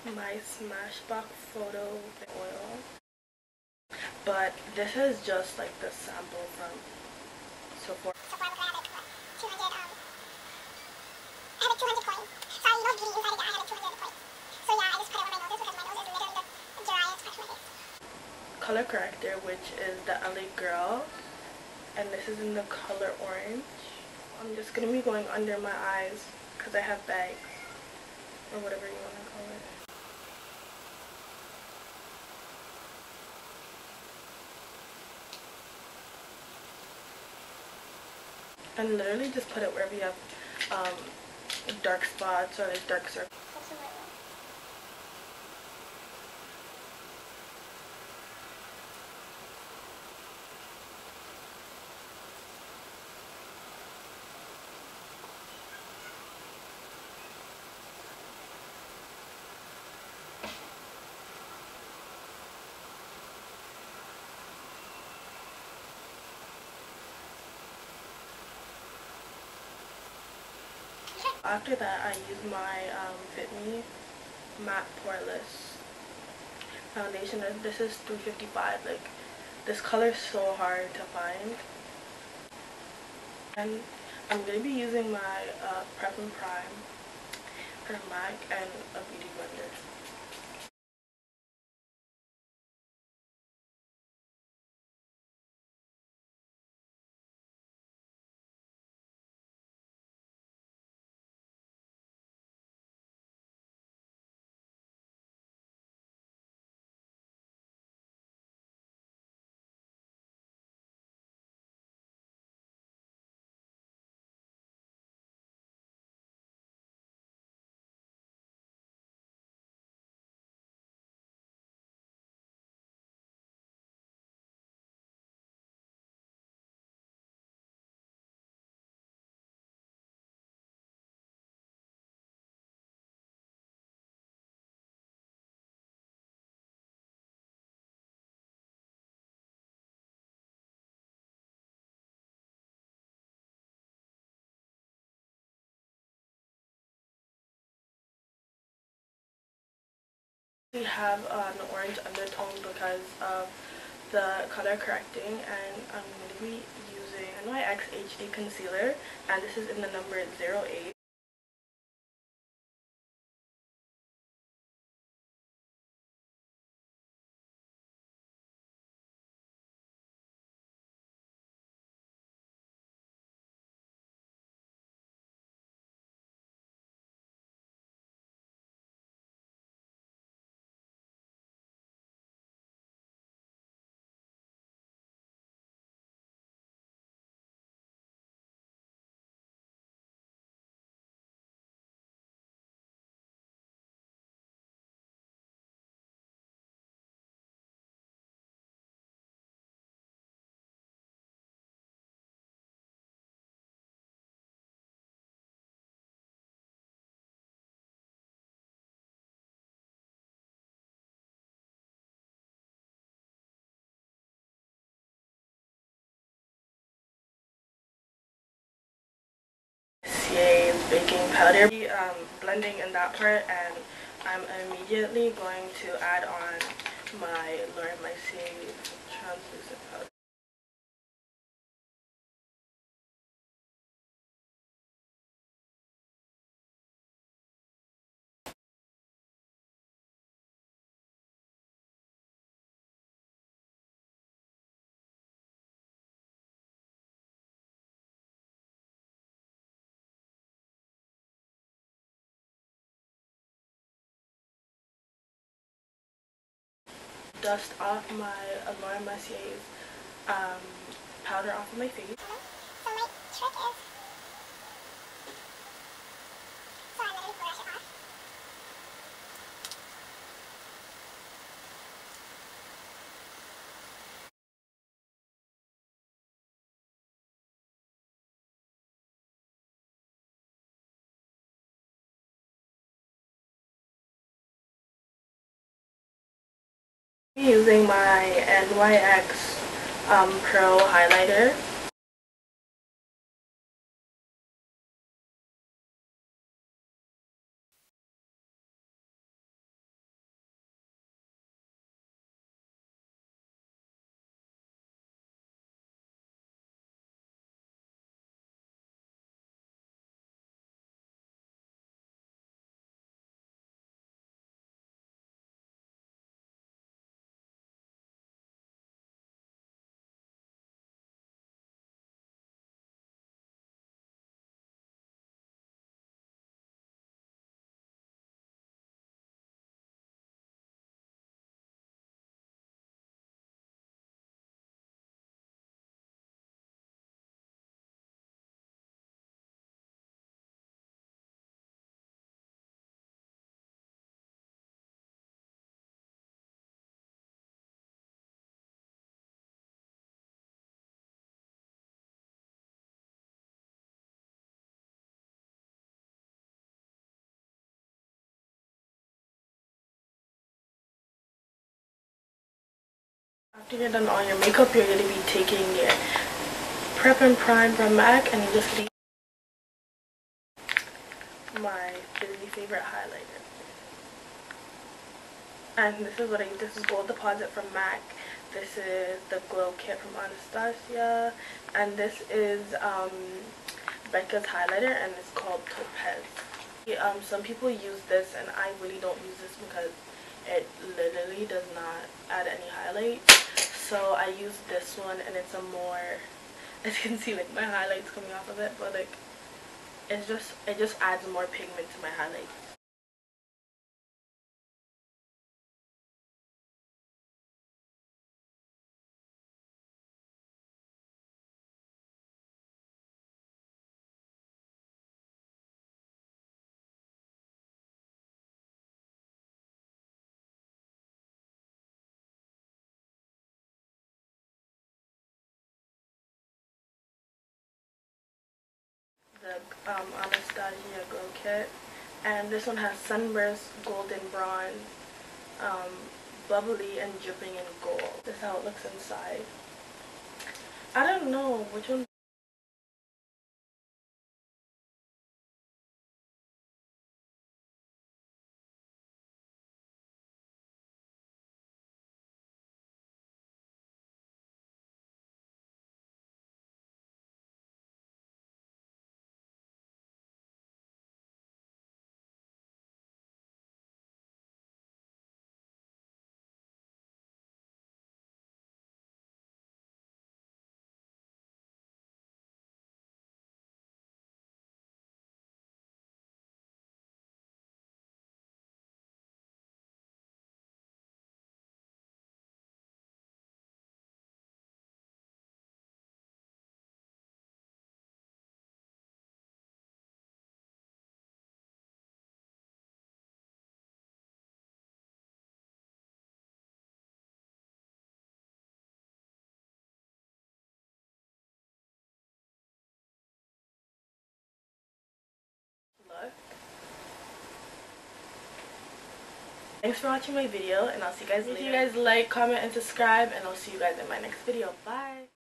my Smashbox photo oil, but this is just like the sample from Sephora. Sephora would grab like what, 200 I have like 200 coins. So I love beauty inside again. I have like 200 coins. So yeah, I just put it over my noses because my nose is literally the driest part of my face. Color corrector, which is the LA Girl, and this is in the color orange. I'm just gonna be going under my eyes because I have bags, or whatever you want to call it. And literally just put it wherever you have dark spots or like dark circles. After that, I use my Fit Me Matte Poreless foundation. This is $3.55. Like, this color is so hard to find. And I'm going to be using my Prep and Prime from MAC and a beauty blender. We have an orange undertone because of the color correcting, and I'm going to be using NYX HD Concealer, and this is in the number 08. CA's baking powder. Blending in that part, and I'm immediately going to add on my Laura Mercier translucent powder. Dust off my Laura Mercier's powder off of my face. So my trick is, so I'm going to brush it off. Using my NYX Pro highlighter. After you're done all your makeup, you're going to be taking your Prep and Prime from MAC, and you're just going to my really favorite highlighter. And this is Gold Deposit from MAC. This is the Glow Kit from Anastasia, and this is Becca's highlighter, and it's called Topaz. Some people use this, and I really don't use this because it literally does not add any highlight. So I use this one, and it's a more, as you can see, like my highlights coming off of it, but like it just adds more pigment to my highlights. The Anastasia Glow Kit, and this one has Sunburst Golden Bronze, Bubbly and Dripping in Gold. This is how it looks inside. I don't know which one. Look. Thanks for watching my video, and I'll see you guys later. If you guys like, comment, and subscribe, and I'll see you guys in my next video. Bye!